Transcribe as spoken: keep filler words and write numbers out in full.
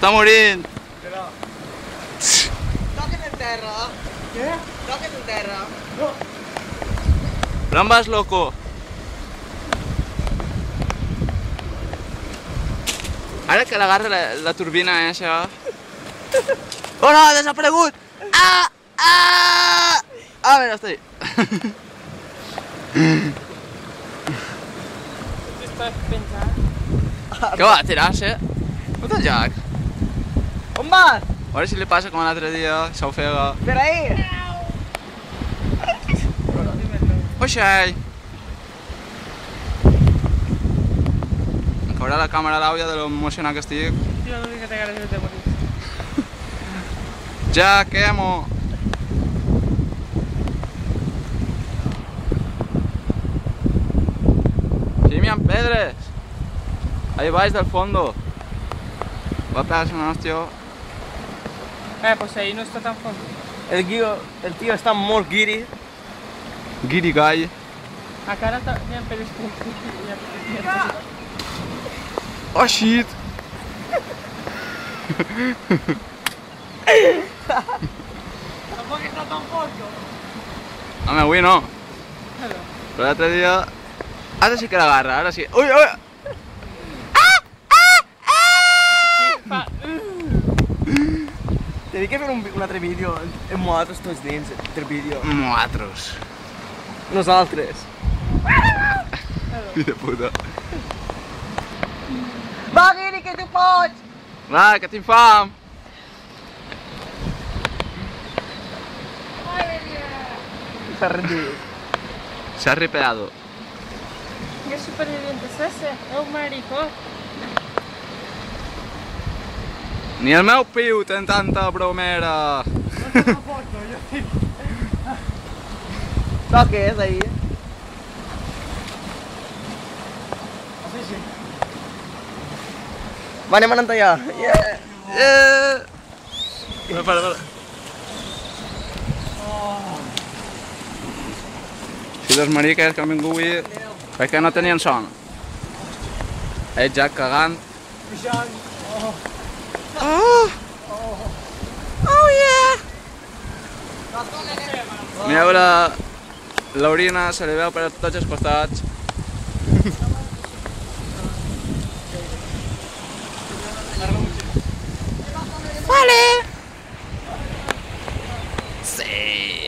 S'està morint! Toca't en terra! Què? Toca't en terra! No! Per on vas, loco? Ara que l'agarra la, la turbina, eh, això... Oh no, ha desaparegut! Ah! Ah! Ah, mira, està ahí. Estàs pensant? Què va, tirar-se? Puta Jack. On vas? A veure si li passa com l'altre dia, s'ofega. Per ahí! Oixell! Em caurà la càmera a l'àudio de l'emocionat que estic. Jo no dic que t'agrada de morir. Jack, emo! Jimian Pedres! Ahí baix del fondo. Va a pegarse una hostia. Eh, pues ahí no está tan fondo. El tío, el tío está molt guiri. Giri guy. Acá ara n'hi ha pelis que... Oh shit! Tampoc està tan fort. Home, avui no. Però l'altre dia... Ara sí que l'agarra, ara sí. Ui, ui! Tenim que fer un, un altre vídeo amb nosaltres tots dins del vídeo. Nosaltres. Nosaltres. Fill de puta. Va, Guiri, que tu pots! Va, que tinc fam! S'ha rendit. S'ha ripeado. ¿Qué superviviente es ese? Es un maricón. Ni el meu piu ten tanta bromera. Toques ahí. Va, anem anant allà. Yeah. Yeah. Para, para, para. Si les mariques que han vingut avui, perquè no tenien son. El Jack cagant. Oh! Oh yeah! Mireu la... l'orina, se li veu per tots els costats. Vale! Sí!